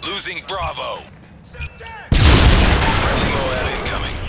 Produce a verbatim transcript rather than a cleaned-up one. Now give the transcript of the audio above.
Losing Bravo. Friendly M O A D incoming.